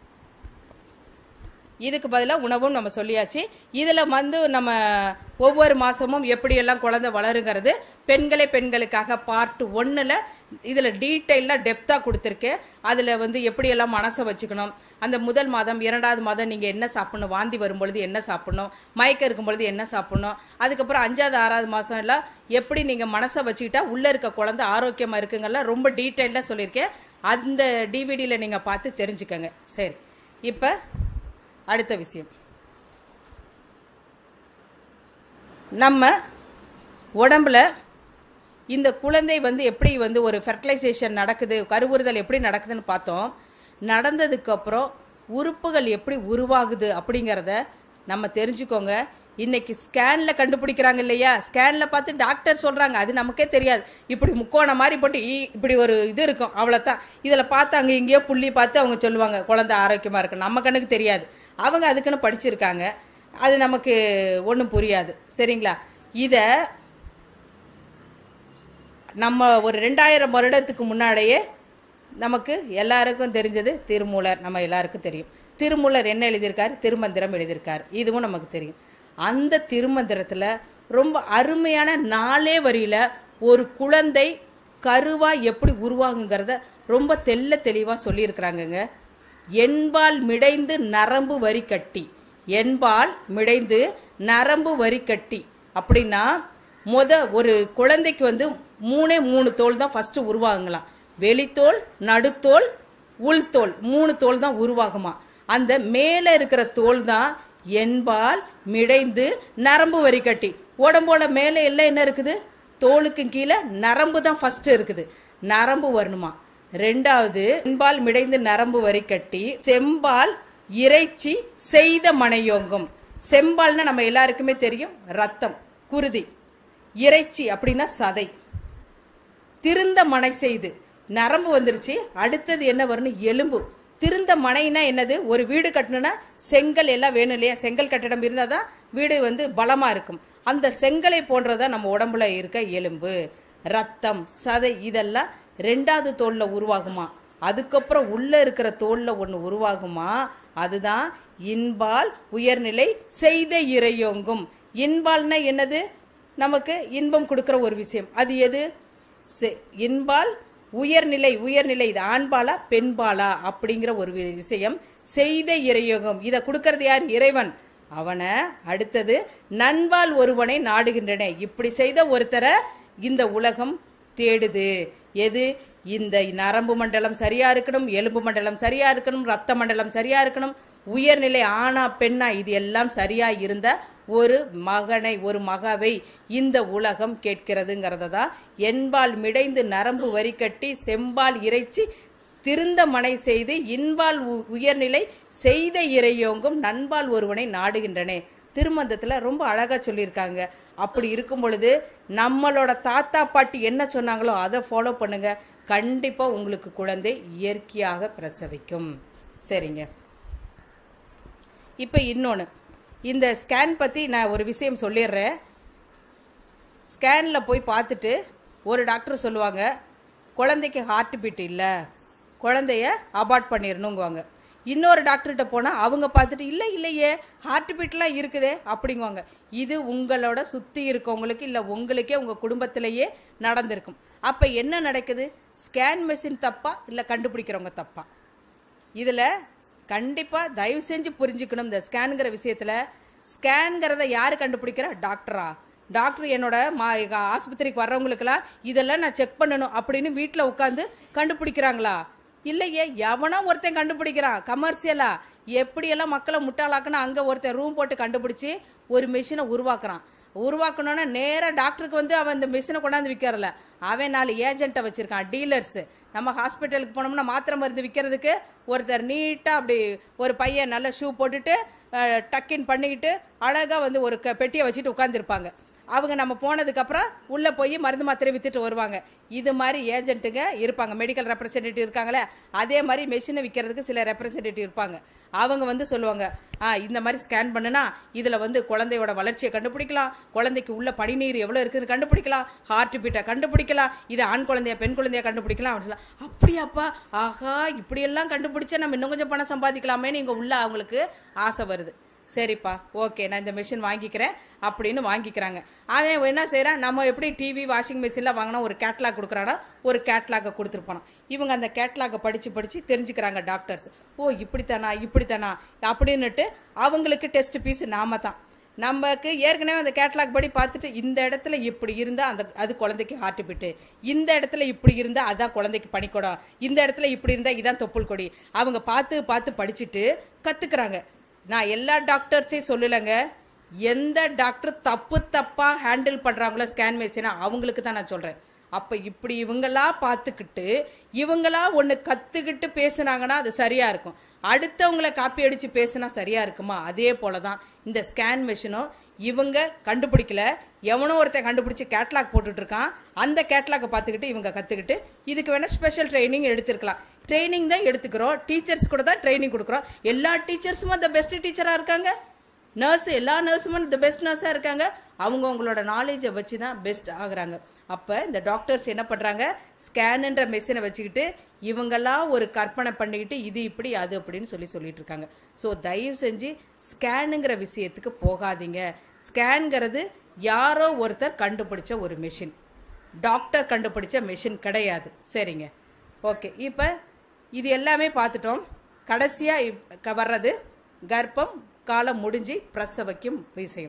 இதுக்கு பதிலாக உணவும் நம்ம சொல்லியாச்சு. இதில் வந்து நம்ம ஒவ்வொரு மாதமும் எப்படியெல்லாம் குழந்தை வளருங்கிறது பெண்களே பெண்களுக்காக பார்ட் ஒன்றில் இதில் டீட்டெயிலாக டெப்த்தாக கொடுத்துருக்கேன். அதில் வந்து எப்படியெல்லாம் மனசை வச்சுக்கணும், அந்த முதல் மாதம் இரண்டாவது மாதம் நீங்கள் என்ன சாப்பிடணும், வாந்தி வரும்பொழுது என்ன சாப்பிடணும், மயக்கம் இருக்கும் பொழுது என்ன சாப்பிடணும், அதுக்கப்புறம் அஞ்சாவது ஆறாவது மாதம் எல்லாம் எப்படி நீங்கள் மனசை வச்சுக்கிட்டா உள்ளே இருக்க குழந்தை ஆரோக்கியமாக இருக்குங்கெல்லாம் ரொம்ப டீட்டெயிலாக சொல்லியிருக்கேன். அந்த டிவிடியில் நீங்கள் பார்த்து தெரிஞ்சுக்கங்க. சரி, இப்போ அடுத்த விஷயம், நம்ம உடம்புல இந்த குழந்தை வந்து எப்படி வந்து ஒரு ஃபெர்டிலைசேஷன் நடக்குது, கருவுறுதல் எப்படி நடக்குதுன்னு பார்த்தோம். நடந்ததுக்கப்புறம் உறுப்புகள் எப்படி உருவாகுது அப்படிங்கிறத நம்ம தெரிஞ்சுக்கோங்க. இன்னைக்கு ஸ்கேனில் கண்டுபிடிக்கிறாங்க இல்லையா, ஸ்கேனில் பார்த்து டாக்டர் சொல்கிறாங்க, அது நமக்கே தெரியாது. இப்படி முக்கோண மாதிரி போட்டு இப்படி ஒரு இது இருக்கும், அவ்வளோதான். இதில் பார்த்து அங்கே இங்கேயோ புள்ளி பார்த்து அவங்க சொல்லுவாங்க குழந்தை ஆரோக்கியமாக இருக்கு. நம்ம கண்ணுக்கு தெரியாது, அவங்க அதுக்குன்னு படிச்சிருக்காங்க, அது நமக்கு ஒன்றும் புரியாது. சரிங்களா? இதை நம்ம ஒரு ரெண்டாயிரம் வருடத்துக்கு முன்னாடியே நமக்கு எல்லாருக்கும் தெரிஞ்சது திருமூலர். நம்ம எல்லாருக்கும் தெரியும் திருமூலர் என்ன எழுதியிருக்காரு, திருமந்திரம் எழுதியிருக்காரு, இதுவும் நமக்கு தெரியும். அந்த திருமந்திரத்தில் ரொம்ப அருமையான நாலே வரியில ஒரு குழந்தை கருவா எப்படி உருவாகுங்கிறத ரொம்ப தெல்ல தெளிவாக சொல்லியிருக்கிறாங்கங்க. என்பால் மிடைந்து நரம்பு வரி கட்டி, என்பால் மிடைந்து நரம்பு வரி கட்டி அப்படின்னா முத ஒரு குழந்தைக்கு வந்து மூணே மூணு தோல் தான் ஃபர்ஸ்ட் உருவாகுங்களாம். வெளித்தோல், நடுத்தோல், உள்தோல், மூணு தோல் தான் உருவாகுமா. அந்த மேலே இருக்கிற தோல் தான் என்பால் மிடைந்து நரம்பு வரிக்கட்டி. உடம்போட மேலே எல்லாம் என்ன இருக்குது? தோலுக்கு கீழே நரம்பு தான் ஃபர்ஸ்ட் இருக்குது. நரம்பு வரணுமா. ரெண்டாவது என்பால் மிடைந்து நரம்பு வரிக்கட்டி செம்பால் இறைச்சி செய்த மனையோங்கும். செம்பால்னா நம்ம எல்லாருக்குமே தெரியும், ரத்தம், குருதி. இறைச்சி அப்படின்னா சதை. திருந்த மனை செய்து நரம்பு வந்துருச்சு. அடுத்தது என்ன வரணும்? எலும்பு. திருந்த மனைனா என்னது? ஒரு வீடு கட்டணும்னா செங்கல் எல்லாம் வேணும் இல்லையா? செங்கல் கட்டிடம் இருந்தால் தான் வீடு வந்து பலமா இருக்கும். அந்த செங்கலை போன்றதான் நம்ம உடம்புல இருக்க எலும்பு, ரத்தம், சதை. இதெல்லாம் ரெண்டாவது தோல்ல உருவாகுமா. அதுக்கப்புறம் உள்ள இருக்கிற தோல்ல ஒன்று உருவாகுமா. அதுதான் இன்பால் உயர்நிலை செய்த இறையோங்கும். இன்பால்னா என்னது? நமக்கு இன்பம் கொடுக்கிற ஒரு விஷயம். அது எது? இன்பால் உயர்நிலை. உயர்நிலை இது ஆண்பாலா பெண்பாலா அப்படிங்கிற ஒரு விஷயம். செய்த இறையோகம் இதை கொடுக்கறது யார்? இறைவன். அவனை அடுத்தது நண்பால் ஒருவனை நாடுகின்றன. இப்படி செய்த ஒருத்தரை இந்த உலகம் தேடுது. எது? இந்த நரம்பு மண்டலம் சரியா இருக்கணும், எலும்பு மண்டலம் சரியா இருக்கணும், ரத்த மண்டலம் சரியா இருக்கணும், உயர்நிலை ஆணா பெண்ணா இது எல்லாம் சரியா இருந்த ஒரு மகனை, ஒரு மகவை இந்த உலகம் கேட்கிறதுங்கிறத தான் என்பால் மிடைந்து நரம்பு வரிக்கட்டி செம்பால் இறைச்சி திருந்த மனை செய்து இன்பால் உயர்நிலை செய்த இறையோங்கும் நண்பால் ஒருவனை நாடுகின்றனே. திருமந்தத்துல ரொம்ப அழகா சொல்லியிருக்காங்க. அப்படி இருக்கும் பொழுது நம்மளோட தாத்தா பாட்டி என்ன சொன்னாங்களோ அதை ஃபாலோ பண்ணுங்க. கண்டிப்பா உங்களுக்கு குழந்தை இயற்கையாக பிரசவிக்கும். சரிங்க. இப்ப இன்னொன்னு, இந்த ஸ்கேன் பத்தி நான் ஒரு விஷயம் சொல்லிடுறேன். ஸ்கேன்ல போய் பார்த்துட்டு ஒரு டாக்டர் சொல்லுவாங்க, குழந்தைக்கு ஹார்ட் பீட் இல்லை, குழந்தைய அபார்ட் பண்ணிடணுங்குவாங்க. இன்னொரு டாக்டர்கிட்ட போனால் அவங்க பார்த்துட்டு இல்லை இல்லையே ஹார்ட் பீட்லாம் இருக்குதே அப்படிங்குவாங்க. இது உங்களோட சுற்றி இருக்கவங்களுக்கு இல்லை உங்களுக்கே உங்கள் குடும்பத்திலேயே நடந்திருக்கும். அப்போ என்ன நடக்குது? ஸ்கேன் மெஷின் தப்பா இல்லை கண்டுபிடிக்கிறவங்க தப்பா? இதில் கண்டிப்பாக தயவு செஞ்சு புரிஞ்சுக்கணும். இந்த ஸ்கேனுங்கிற விஷயத்தில் ஸ்கேனுங்கிறத யார் கண்டுபிடிக்கிறா? டாக்டரா? டாக்டர் என்னோட மா ஆஸ்பத்திரிக்கு வர்றவங்களுக்கெல்லாம் இதெல்லாம் நான் செக் பண்ணணும் அப்படின்னு வீட்டில் உட்காந்து கண்டுபிடிக்கிறாங்களா? இல்லையே, எவனா ஒருத்தன் கண்டுபிடிக்கிறான் கமர்ஷியலா. எப்படியெல்லாம் மக்களை முட்டாளாக்குன்னா அங்கே ஒருத்தன் ரூம் போட்டு கண்டுபிடிச்சி ஒரு மிஷினை உருவாக்குறான். உருவாக்கணும்னா நேராக டாக்டருக்கு வந்து அவன் இந்த மிஷினை கொண்டாந்து விற்கிறல. அவன் நாலு ஏஜென்ட்டை வச்சிருக்கான், டீலர்ஸ். நம்ம ஹாஸ்பிட்டலுக்கு போனோம்னா மாத்திரை மருந்து விற்கிறதுக்கு ஒருத்தர் நீட்டாக அப்படி ஒரு பையன் நல்ல ஷூ போட்டுட்டு டக்கின் பண்ணிக்கிட்டு அழகாக வந்து ஒரு பெட்டியை வச்சுட்டு உட்காந்துருப்பாங்க. அவங்க நம்ம போனதுக்கப்புறம் உள்ளே போய் மருந்து மாத்திரை விற்றுட்டு வருவாங்க. இது மாதிரி ஏஜென்ட்டுங்க இருப்பாங்க. மெடிக்கல் ரெப்ரசன்டேட்டிவ் இருக்காங்களே, அதே மாதிரி மெஷினை விற்கிறதுக்கு சில ரெப்ரசன்டேட்டிவ் இருப்பாங்க. அவங்க வந்து சொல்லுவாங்க, ஆ இந்த மாதிரி ஸ்கேன் பண்ணுனா இதில் வந்து குழந்தையோட வளர்ச்சியை கண்டுபிடிக்கலாம், குழந்தைக்கு உள்ள பனிநீர் எவ்வளோ இருக்குதுன்னு கண்டுபிடிக்கலாம், ஹார்ட் பீட்டை கண்டுபிடிக்கலாம், இது ஆண் குழந்தைய பெண் குழந்தைய கண்டுபிடிக்கலாம் அப்படின்னு சொல்லலாம். அப்படியாப்பா, ஆஹா இப்படியெல்லாம் கண்டுபிடிச்சா நம்ம இன்னும் கொஞ்சம் பணம் சம்பாதிக்கலாமேன்னு இங்கே உள்ள அவங்களுக்கு ஆசை வருது. சரிப்பா, ஓகே நான் இந்த மிஷின் வாங்கிக்கிறேன் அப்படின்னு வாங்கிக்கிறாங்க. அவன் என்ன செய்கிறான்? நம்ம எப்படி டிவி வாஷிங் மிஷின்லாம் வாங்கினா ஒரு கேட்லாக் கொடுக்குறானா, ஒரு கேட்லாக்கை கொடுத்துருப்பானோ. இவங்க அந்த கேட்லாக்கை படித்து படித்து தெரிஞ்சுக்கிறாங்க டாக்டர்ஸ். ஓ இப்படித்தானா இப்படித்தானா அப்படின்னுட்டு அவங்களுக்கு டெஸ்ட் பீஸ் நாம தான். நமக்கு ஏற்கனவே அந்த கேட்லாக் படி பார்த்துட்டு இந்த இடத்துல இப்படி இருந்தால் அந்த அது குழந்தைக்கு ஹார்ட் பீட்டு, இந்த இடத்துல இப்படி இருந்தால் அதான் குழந்தைக்கு பனிக்கூடம், இந்த இடத்துல இப்படி இருந்தால் இதான் தொப்புள் கொடி. அவங்க பார்த்து பார்த்து படிச்சுட்டு கற்றுக்குறாங்க. நான் எல்லா டாக்டர்ஸையும் சொல்லலைங்க. எந்த டாக்டர் தப்பு தப்பாக ஹேண்டில் பண்ணுறாங்களோ ஸ்கேன் மெஷினா அவங்களுக்கு தான் நான் சொல்கிறேன். அப்போ இப்படி இவங்களா பார்த்துக்கிட்டு இவங்களா ஒன்று கற்றுக்கிட்டு பேசுனாங்கன்னா அது சரியாக இருக்கும். அடுத்தவங்களை காப்பி அடித்து பேசுனா சரியாக இருக்குமா? அதே போல தான் இந்த ஸ்கேன் மெஷினும் இவங்க கண்டுபிடிக்கல, எவனோ ஒருத்தன் கண்டுபிடிச்சி கேட்லாக் போட்டுட்டு இருக்கான். அந்த கேட்லாக்கை பார்த்துக்கிட்டு இவங்க கற்றுக்கிட்டு இதுக்கு வேணால் ஸ்பெஷல் ட்ரைனிங் எடுத்துருக்கலாம். ட்ரைனிங் தான் எடுத்துக்கிறோம், டீச்சர்ஸ் கூட தான் ட்ரைனிங் கொடுக்குறோம். எல்லா டீச்சர்ஸும் த பெஸ்ட் டீச்சராக இருக்காங்க. நர்ஸ் எல்லா நர்ஸும் த பெஸ்ட் நர்ஸாக இருக்காங்க. அவங்க அவங்களோட நாலேஜை வச்சு தான் பெஸ்ட் ஆகுறாங்க. அப்போ இந்த டாக்டர்ஸ் என்ன பண்ணுறாங்க? ஸ்கேனுன்ற மெஷினை வச்சுக்கிட்டு இவங்கெல்லாம் ஒரு கற்பனை பண்ணிக்கிட்டு இது இப்படி அது அப்படின்னு சொல்லி சொல்லிட்டு இருக்காங்க. ஸோ தயவு செஞ்சு ஸ்கேனுங்கிற விஷயத்துக்கு போகாதீங்க. ஸ்கேனுங்கிறது யாரோ ஒருத்தர் கண்டுபிடிச்ச ஒரு மெஷின், டாக்டர் கண்டுபிடிச்ச மெஷின் கிடையாது. சரிங்க, ஓகே. இப்போ இது எல்லாமே பார்த்துட்டோம். கடைசியாக வர்றது கர்ப்பம் காலம் முடிஞ்சு பிரசவிக்கும் விஷயம்.